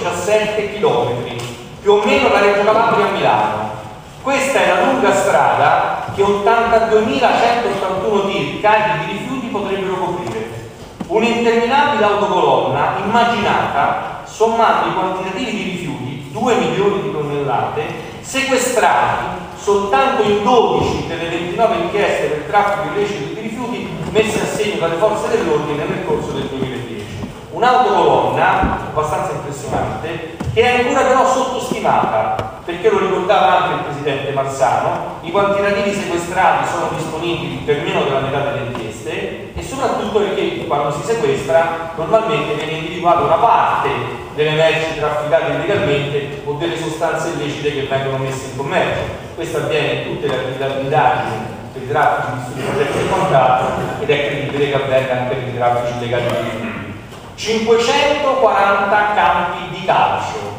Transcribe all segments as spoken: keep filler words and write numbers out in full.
diciassette chilometri, più o meno da Reggio Calabria a Milano. Questa è la lunga strada che ottantaduemilacentottantuno tir carichi di rifiuti potrebbero coprire. Un'interminabile autocolonna immaginata sommando i quantitativi di rifiuti, due milioni di tonnellate, sequestrati soltanto in dodici delle ventinove inchieste per traffico illecito di rifiuti messe a segno dalle forze dell'ordine nel corso del duemiladieci. Un'autocolonna abbastanza impressionante che è ancora però sottostimata, perché lo ricordava anche il presidente Marzano, i quantitativi sequestrati sono disponibili per meno della metà delle inchieste e soprattutto perché quando si sequestra normalmente viene individuata una parte delle merci trafficate illegalmente o delle sostanze illecite che vengono messe in commercio. Questo avviene in tutte le attività di indagine per i traffici di stupefacenti e quant'altro ed è credibile che avvenga anche per i traffici illegali di rifiuti. cinquecentoquaranta campi di calcio.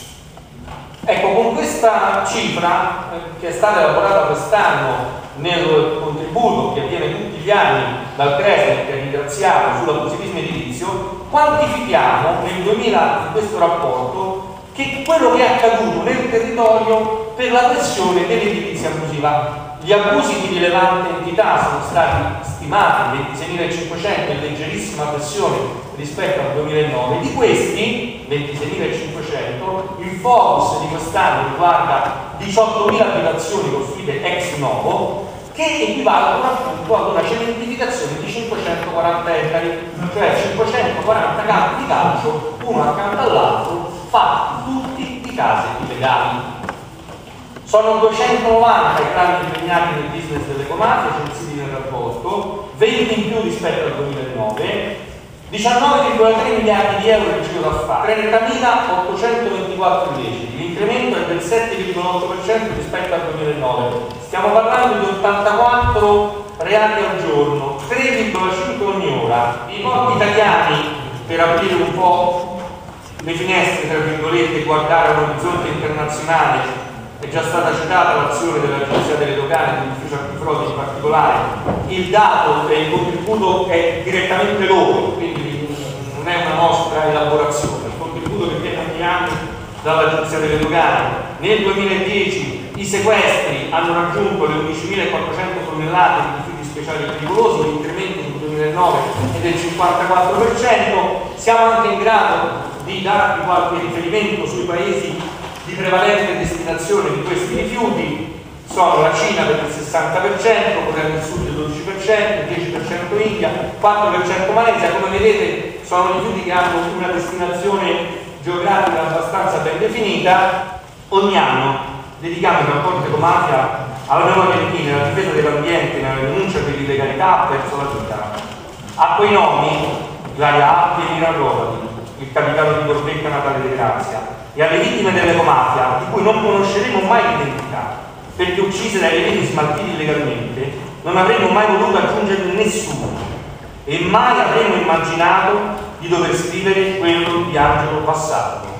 Ecco, con questa cifra eh, che è stata elaborata quest'anno nel contributo che avviene tutti gli anni dal CRESME, che è ringraziato sull'abusivismo edilizio, quantifichiamo nel duemila in questo rapporto che quello che è accaduto nel territorio per la pressione dell'edilizia abusiva. Gli abusi di rilevante entità sono stati stimati in ventiseiemilacinquecento, in leggerissima pressione rispetto al duemilanove. Di questi ventiseiemilacinquecento il focus di quest'anno riguarda diciottomila abitazioni costruite ex novo, che equivalgono appunto ad una cementificazione di cinquecentoquaranta ettari, cioè cinquecentoquaranta campi di calcio uno accanto all'altro, fatti tutti di case illegali. Sono duecentonovanta i clan impegnati nel business dell'ecomafia, censiti nel rapporto, venti in più rispetto al duemilanove, diciannove virgola tre miliardi di euro in giro d'affari, trentamilaottocentoventiquattro illeciti, l'incremento è del sette virgola otto per cento rispetto al duemilanove. Stiamo parlando di ottantaquattro reati al giorno, tre virgola cinque ogni ora. I porti italiani, per aprire un po' le finestre, tra virgolette, e guardare a un orizzonte internazionale, è già stata citata l'azione dell'Agenzia delle Dogane, dell'Ufficio Antifrode in particolare. Il dato e il contributo è direttamente loro, quindi non è una nostra elaborazione. Il contributo che viene ogni anno dall'Agenzia delle Dogane. Nel duemiladieci i sequestri hanno raggiunto le undicimilaquattrocento tonnellate di rifiuti speciali e pericolosi, un incremento sul duemilanove è del cinquantaquattro per cento. Siamo anche in grado di darvi qualche riferimento sui paesi di prevalente destinazione di questi rifiuti. Sono la Cina per il sessanta per cento, Corea del Sud il dodici per cento, dieci per cento India, quattro per cento Malesia. Come vedete sono rifiuti che hanno una destinazione geografica abbastanza ben definita. Ogni anno dedichiamo il rapporto ecomafia alla memoria di chi nella difesa dell'ambiente, nella denuncia per l'illegalità ha perso la vita. A quei nomi, Ilaria Appi e Mira Rovati, il capitano di Corbecca Natale De Grazia, e alle vittime dell'ecomafia, di cui non conosceremo mai l'identità, perché uccise dai veleni smaltiti illegalmente, non avremmo mai voluto aggiungere nessuno e mai avremmo immaginato di dover scrivere quello di Angelo Vassallo.